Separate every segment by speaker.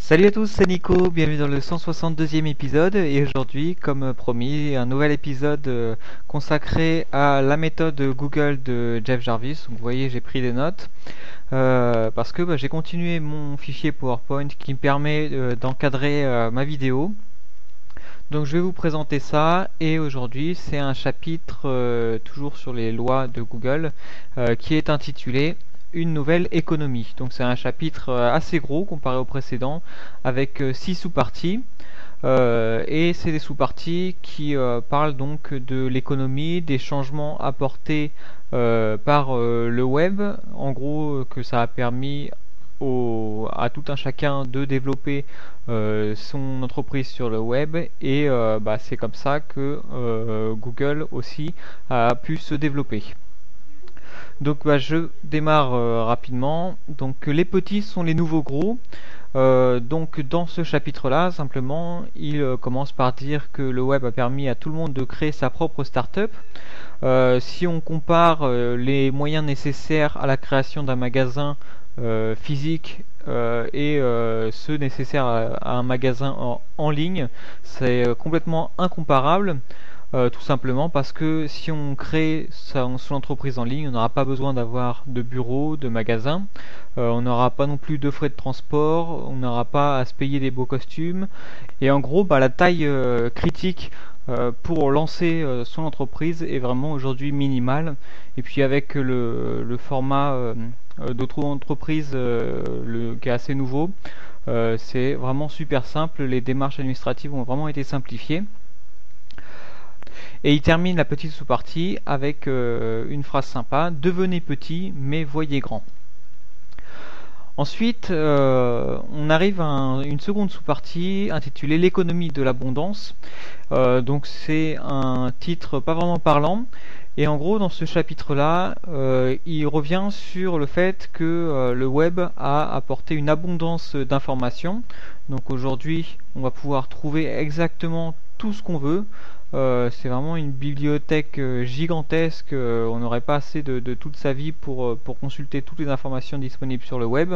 Speaker 1: Salut à tous, c'est Nico, bienvenue dans le 162e épisode et aujourd'hui, comme promis, un nouvel épisode consacré à la méthode Google de Jeff Jarvis. Donc, vous voyez, j'ai pris des notes parce que j'ai continué mon fichier PowerPoint qui me permet d'encadrer ma vidéo. Donc je vais vous présenter ça et aujourd'hui c'est un chapitre toujours sur les lois de Google qui est intitulé Une nouvelle économie. Donc c'est un chapitre assez gros comparé au précédent avec 6 sous-parties. Et c'est des sous-parties qui parlent donc de l'économie, des changements apportés par le web, en gros que ça a permis à tout un chacun de développer son entreprise sur le web et c'est comme ça que Google aussi a pu se développer. Donc je démarre rapidement. Donc les petits sont les nouveaux gros. Donc dans ce chapitre-là, simplement, il commence par dire que le web a permis à tout le monde de créer sa propre start-up. Si on compare les moyens nécessaires à la création d'un magasin physique et ceux nécessaires à un magasin en ligne, c'est complètement incomparable. Tout simplement parce que si on crée son entreprise en ligne, on n'aura pas besoin d'avoir de bureau, de magasin, on n'aura pas non plus de frais de transport, on n'aura pas à se payer des beaux costumes, et en gros la taille critique pour lancer son entreprise est vraiment aujourd'hui minimale. Et puis avec le format d'auto-entreprise qui est assez nouveau, c'est vraiment super simple, les démarches administratives ont vraiment été simplifiées. Et il termine la petite sous-partie avec une phrase sympa: devenez petit mais voyez grand. Ensuite, on arrive à une seconde sous-partie intitulée l'économie de l'abondance. Donc c'est un titre pas vraiment parlant. Et en gros, dans ce chapitre-là, il revient sur le fait que le web a apporté une abondance d'informations. Donc aujourd'hui, on va pouvoir trouver exactement tout ce qu'on veut. C'est vraiment une bibliothèque gigantesque. On n'aurait pas assez de toute sa vie pour consulter toutes les informations disponibles sur le web.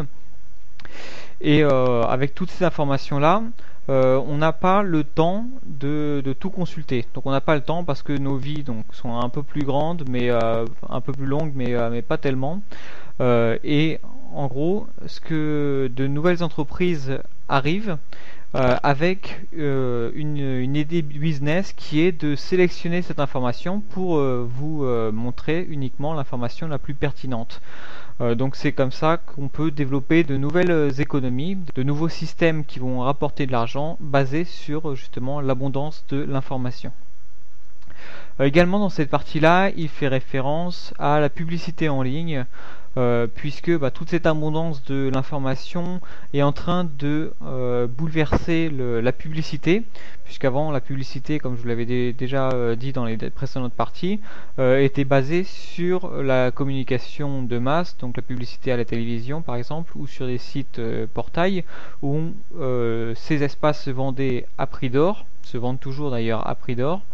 Speaker 1: Et avec toutes ces informations-là, on n'a pas le temps de tout consulter. Donc on n'a pas le temps parce que nos vies sont un peu plus grandes, mais un peu plus longues, mais pas tellement. Et en gros, ce que de nouvelles entreprises arrivent avec une idée business qui est de sélectionner cette information pour vous montrer uniquement l'information la plus pertinente. Donc c'est comme ça qu'on peut développer de nouvelles économies, de nouveaux systèmes qui vont rapporter de l'argent basés sur justement l'abondance de l'information. Également dans cette partie-là, il fait référence à la publicité en ligne, puisque toute cette abondance de l'information est en train de bouleverser la publicité, puisqu'avant la publicité, comme je vous l'avais déjà dit dans les précédentes parties, était basée sur la communication de masse, donc la publicité à la télévision par exemple, ou sur des sites portails, où ces espaces se vendaient à prix d'or, se vendent toujours d'ailleurs à prix d'or.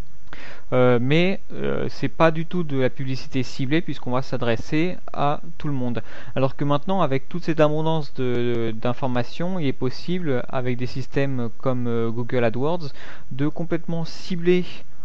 Speaker 1: Mais c'est pas du tout de la publicité ciblée puisqu'on va s'adresser à tout le monde. Alors que maintenant, avec toute cette abondance d'informations, il est possible, avec des systèmes comme Google AdWords, de complètement cibler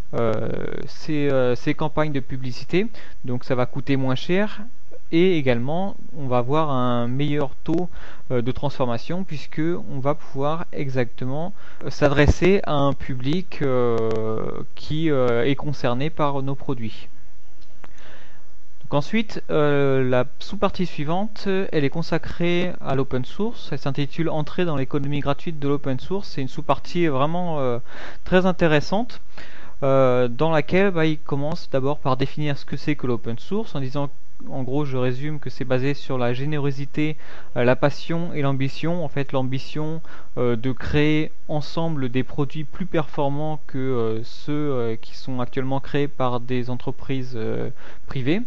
Speaker 1: ces campagnes de publicité. Donc ça va coûter moins cher. Et également, on va avoir un meilleur taux de transformation puisque on va pouvoir exactement s'adresser à un public qui est concerné par nos produits. Donc ensuite, la sous-partie suivante, elle est consacrée à l'open source. Elle s'intitule Entrée dans l'économie gratuite de l'open source. C'est une sous-partie vraiment très intéressante. Dans laquelle il commence d'abord par définir ce que c'est que l'open source en disant, en gros je résume, que c'est basé sur la générosité, la passion et l'ambition. En fait l'ambition de créer ensemble des produits plus performants que ceux qui sont actuellement créés par des entreprises privées.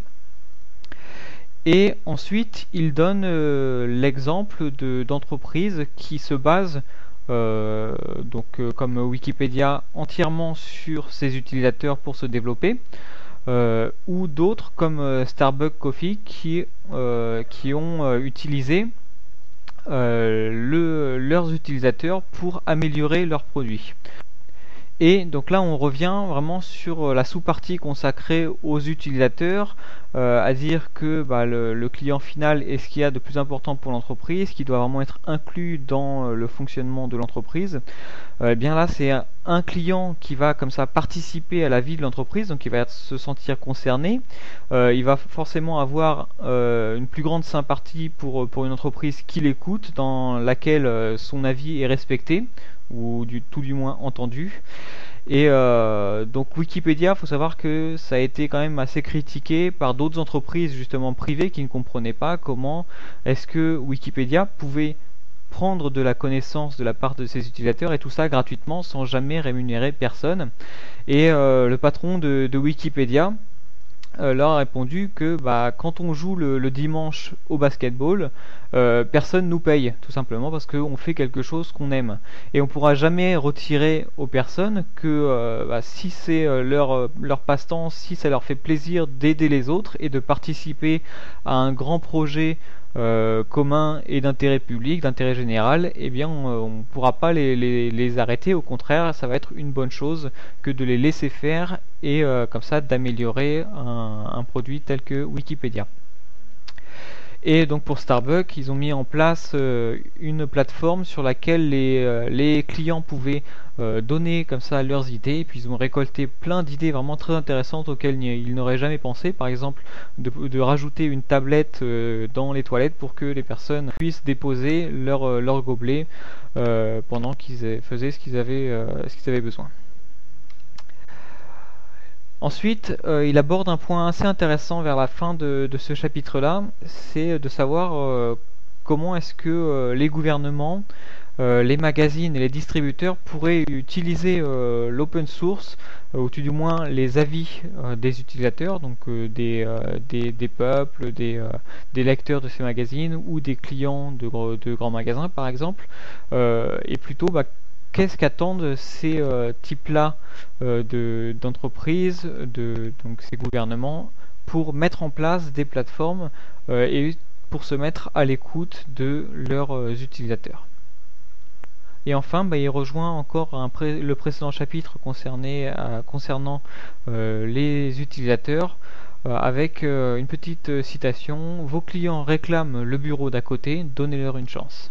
Speaker 1: Et ensuite il donne l'exemple d'entreprises qui se basent comme Wikipédia, entièrement sur ses utilisateurs pour se développer, ou d'autres comme Starbucks Coffee qui ont utilisé leurs utilisateurs pour améliorer leurs produits. Et donc là, on revient vraiment sur la sous-partie consacrée aux utilisateurs, à dire que le client final est ce qu'il y a de plus important pour l'entreprise, qui doit vraiment être inclus dans le fonctionnement de l'entreprise. Eh bien là, c'est un client qui va comme ça participer à la vie de l'entreprise, donc il va se sentir concerné. Il va forcément avoir une plus grande sympathie pour une entreprise qui l'écoute, dans laquelle son avis est respecté, ou tout du moins entendu. Et donc Wikipédia, il faut savoir que ça a été quand même assez critiqué par d'autres entreprises justement privées qui ne comprenaient pas comment est-ce que Wikipédia pouvait prendre de la connaissance de la part de ses utilisateurs et tout ça gratuitement sans jamais rémunérer personne. Et le patron de Wikipédia leur a répondu que quand on joue le dimanche au basketball, personne nous paye, tout simplement parce qu'on fait quelque chose qu'on aime. Et on pourra jamais retirer aux personnes que si c'est leur passe-temps, si ça leur fait plaisir d'aider les autres et de participer à un grand projet commun et d'intérêt public, d'intérêt général, eh bien on ne pourra pas les arrêter. Au contraire, ça va être une bonne chose que de les laisser faire et comme ça d'améliorer un produit tel que Wikipédia. Et donc pour Starbucks, ils ont mis en place une plateforme sur laquelle les clients pouvaient donner comme ça leurs idées, et puis ils ont récolté plein d'idées vraiment très intéressantes auxquelles ils n'auraient jamais pensé. Par exemple, de rajouter une tablette dans les toilettes pour que les personnes puissent déposer leur gobelet pendant qu'ils faisaient ce qu'ils avaient besoin. Ensuite, il aborde un point assez intéressant vers la fin de ce chapitre-là, c'est de savoir comment est-ce que les gouvernements, les magazines et les distributeurs pourraient utiliser l'open source, ou tout du moins les avis des utilisateurs, donc des peuples, des lecteurs de ces magazines ou des clients de grands magasins par exemple, et plutôt qu'est-ce qu'attendent ces types-là d'entreprises, donc ces gouvernements, pour mettre en place des plateformes et pour se mettre à l'écoute de leurs utilisateurs. Et enfin, il rejoint encore le précédent chapitre concernant les utilisateurs, avec une petite citation: vos clients réclament le bureau d'à côté, donnez-leur une chance.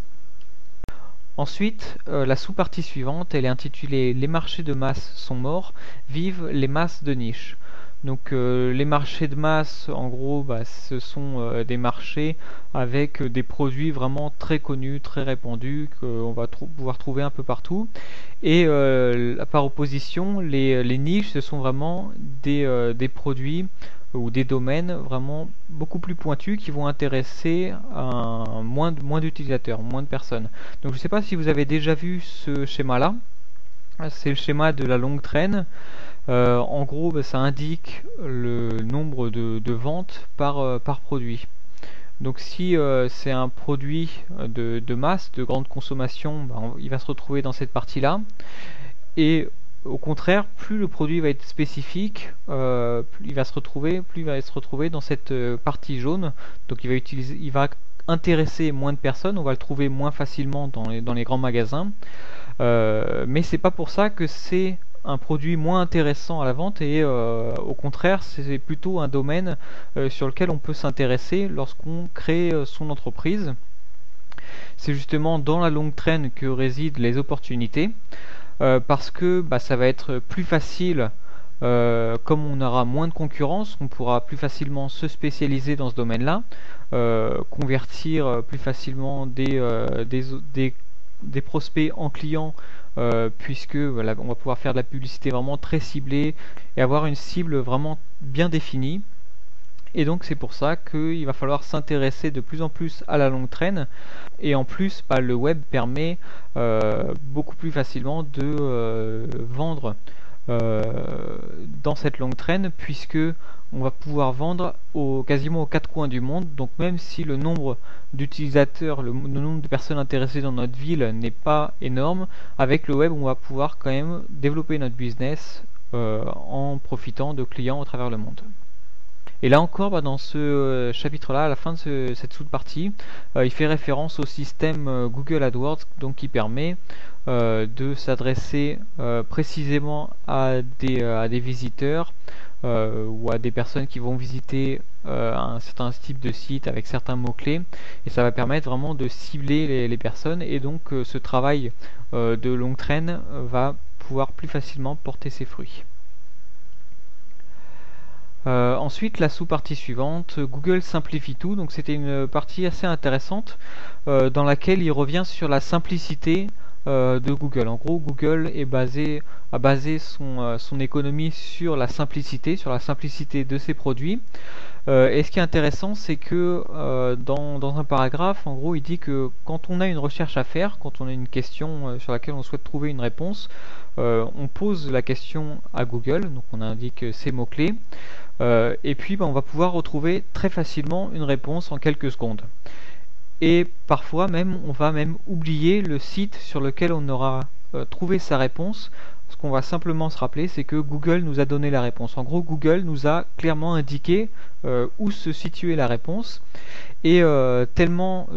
Speaker 1: Ensuite, la sous-partie suivante, elle est intitulée Les marchés de masse sont morts, vivent les masses de niche. Donc les marchés de masse, en gros, ce sont des marchés avec des produits vraiment très connus, très répandus, qu'on va pouvoir trouver un peu partout. Et par opposition, les niches, ce sont vraiment des produits ou des domaines vraiment beaucoup plus pointus qui vont intéresser moins d'utilisateurs, moins de personnes. Donc je ne sais pas si vous avez déjà vu ce schéma-là. C'est le schéma de la longue traîne. En gros, ça indique le nombre de ventes par produit. Donc si c'est un produit de masse, de grande consommation, il va se retrouver dans cette partie-là. Et au contraire, plus le produit va être spécifique, plus il va se retrouver dans cette partie jaune. Donc il va intéresser moins de personnes, on va le trouver moins facilement dans les grands magasins. Mais c'est pas pour ça que c'est un produit moins intéressant à la vente, et au contraire, c'est plutôt un domaine sur lequel on peut s'intéresser lorsqu'on crée son entreprise. C'est justement dans la longue traîne que résident les opportunités. Parce que ça va être plus facile, comme on aura moins de concurrence, on pourra plus facilement se spécialiser dans ce domaine-là, convertir plus facilement des prospects en clients, puisque on va pouvoir faire de la publicité vraiment très ciblée et avoir une cible vraiment bien définie. Et donc c'est pour ça qu'il va falloir s'intéresser de plus en plus à la longue traîne. Et en plus, le web permet beaucoup plus facilement de vendre dans cette longue traîne, puisque on va pouvoir vendre quasiment aux quatre coins du monde. Donc même si le nombre d'utilisateurs, le nombre de personnes intéressées dans notre ville n'est pas énorme, avec le web on va pouvoir quand même développer notre business en profitant de clients à travers le monde. Et là encore, dans ce chapitre-là, à la fin de cette sous-partie, il fait référence au système Google AdWords, donc qui permet de s'adresser précisément à des visiteurs ou à des personnes qui vont visiter un certain type de site avec certains mots-clés, et ça va permettre vraiment de cibler les personnes, et donc ce travail de longue traîne va pouvoir plus facilement porter ses fruits. Ensuite, la sous-partie suivante, Google simplifie tout. Donc c'était une partie assez intéressante dans laquelle il revient sur la simplicité de Google. En gros, Google a basé son économie sur la simplicité de ses produits. Et ce qui est intéressant, c'est que dans un paragraphe, en gros, il dit que quand on a une recherche à faire, quand on a une question sur laquelle on souhaite trouver une réponse, on pose la question à Google, donc on indique ses mots-clés, et puis on va pouvoir retrouver très facilement une réponse en quelques secondes. Et parfois même, on va même oublier le site sur lequel on aura trouvé sa réponse. Ce qu'on va simplement se rappeler, c'est que Google nous a donné la réponse. En gros, Google nous a clairement indiqué où se situait la réponse. Et tellement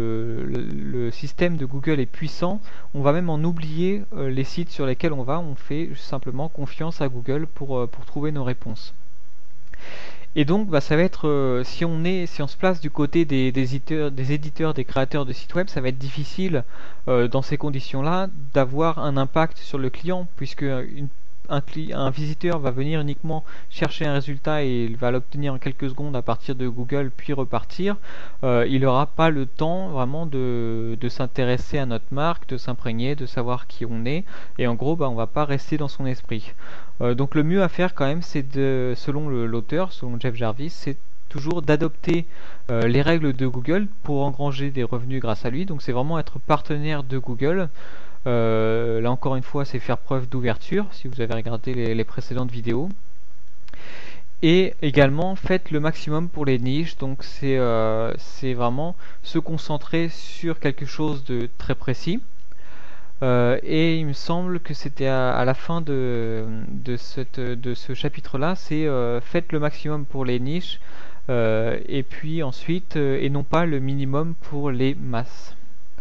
Speaker 1: le système de Google est puissant, on va même en oublier les sites sur lesquels on va. On fait simplement confiance à Google pour trouver nos réponses. Et donc ça va être, si on se place du côté des éditeurs, des créateurs de sites web, ça va être difficile dans ces conditions-là d'avoir un impact sur le client, puisque un visiteur va venir uniquement chercher un résultat et il va l'obtenir en quelques secondes à partir de Google puis repartir. Il n'aura pas le temps vraiment de s'intéresser à notre marque, de s'imprégner, de savoir qui on est, et en gros on va pas rester dans son esprit. Donc le mieux à faire quand même, c'est selon l'auteur, selon Jeff Jarvis, c'est toujours d'adopter les règles de Google pour engranger des revenus grâce à lui. Donc c'est vraiment être partenaire de Google. Là encore une fois, c'est faire preuve d'ouverture si vous avez regardé les précédentes vidéos. Et également, faites le maximum pour les niches. Donc c'est vraiment se concentrer sur quelque chose de très précis. Et il me semble que c'était à la fin de ce chapitre-là, c'est faites le maximum pour les niches, et puis ensuite, et non pas le minimum pour les masses.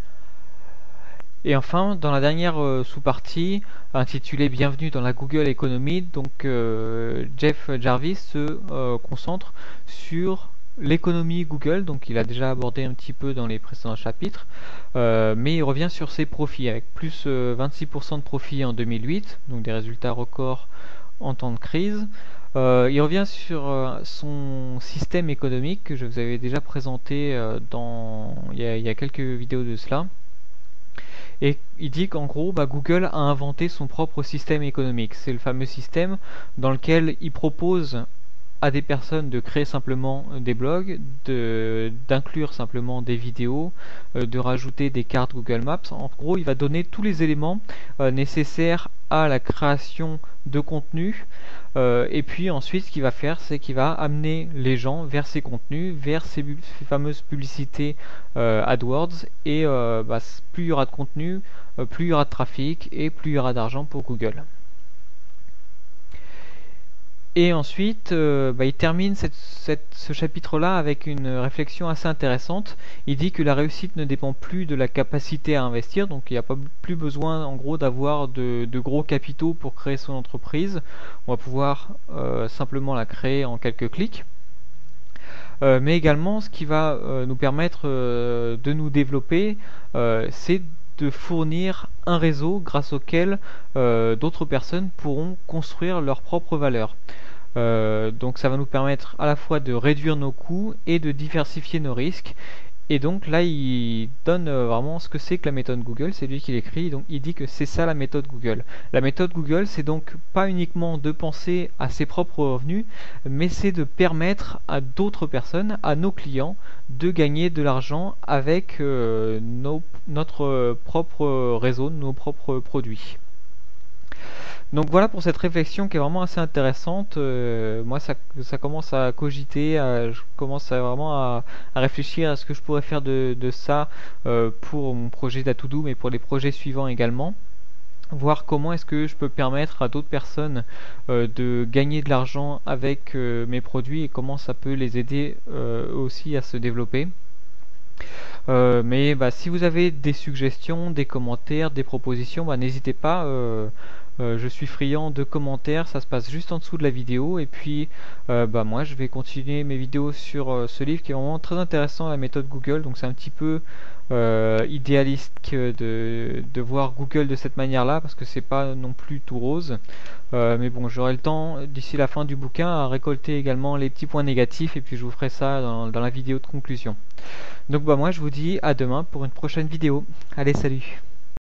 Speaker 1: Et enfin, dans la dernière sous-partie, intitulée Bienvenue dans la Google Economy, donc Jeff Jarvis se concentre sur l'économie Google, donc il a déjà abordé un petit peu dans les précédents chapitres, mais il revient sur ses profits avec plus 26% de profits en 2008, donc des résultats records en temps de crise. Il revient sur son système économique que je vous avais déjà présenté il y a quelques vidéos de cela. Et il dit qu'en gros, Google a inventé son propre système économique. C'est le fameux système dans lequel il propose à des personnes de créer simplement des blogs, d'inclure simplement des vidéos, de rajouter des cartes Google Maps. En gros, il va donner tous les éléments nécessaires à la création de contenu. Et puis ensuite, ce qu'il va faire, c'est qu'il va amener les gens vers ces contenus, vers ces fameuses publicités AdWords. Et plus il y aura de contenu, plus il y aura de trafic et plus il y aura d'argent pour Google. Et ensuite, il termine ce chapitre-là avec une réflexion assez intéressante. Il dit que la réussite ne dépend plus de la capacité à investir, donc il n'y a pas plus besoin en gros d'avoir de gros capitaux pour créer son entreprise. On va pouvoir simplement la créer en quelques clics. Mais également, ce qui va nous permettre de nous développer, c'est de fournir un réseau grâce auquel d'autres personnes pourront construire leur propre valeur. Donc ça va nous permettre à la fois de réduire nos coûts et de diversifier nos risques. Et donc là il donne vraiment ce que c'est que la méthode Google, c'est lui qui l'écrit, donc il dit que c'est ça la méthode Google. La méthode Google, c'est donc pas uniquement de penser à ses propres revenus, mais c'est de permettre à d'autres personnes, à nos clients, de gagner de l'argent avec notre propre réseau, nos propres produits. Donc voilà pour cette réflexion qui est vraiment assez intéressante. Moi ça commence à cogiter, je commence vraiment à réfléchir à ce que je pourrais faire de ça pour mon projet d'Atoudou, mais pour les projets suivants également. voir comment est-ce que je peux permettre à d'autres personnes de gagner de l'argent avec mes produits et comment ça peut les aider eux aussi à se développer. Mais si vous avez des suggestions, des commentaires, des propositions, n'hésitez pas. Je suis friand de commentaires, ça se passe juste en dessous de la vidéo. Et puis, moi, je vais continuer mes vidéos sur ce livre qui est vraiment très intéressant, la méthode Google. Donc, c'est un petit peu idéaliste de voir Google de cette manière-là, parce que c'est pas non plus tout rose. Mais bon, j'aurai le temps d'ici la fin du bouquin à récolter également les petits points négatifs, et puis je vous ferai ça dans la vidéo de conclusion. Donc moi je vous dis à demain pour une prochaine vidéo. Allez, salut!